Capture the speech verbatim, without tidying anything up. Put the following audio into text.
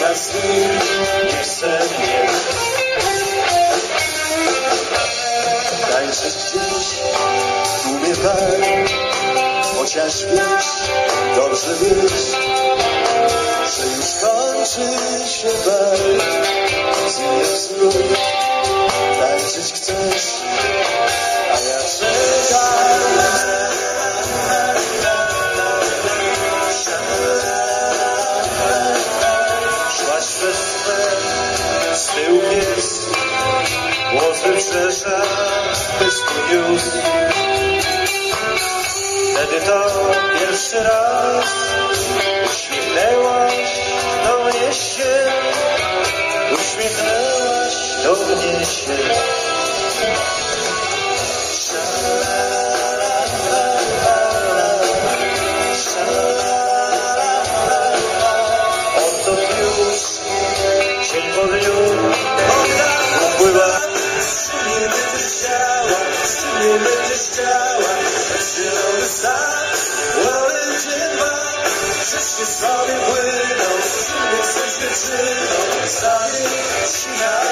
ja z nim nie chcę mieć. Tańczyć gdzieś w tłumie par, chociaż wiesz, dobrze wiesz, że już kończy się bal. Z nim znów tańczyć chcesz, a ja czekam. Szłaś we swe, z tyłu pies, głos wyprzesza, byś tu niósł. Wtedy to pierwszy raz uśmiechnęłaś do mnie się, uśmiechnęłaś do mnie się. Odtąd już dzień po dniu upływa. Czy nie będziesz chciała, czy nie będziesz chciała, zielony sad, orędzie dwa, żeście sobie płyną, czy nie chcesz wieczyną, stanie ci na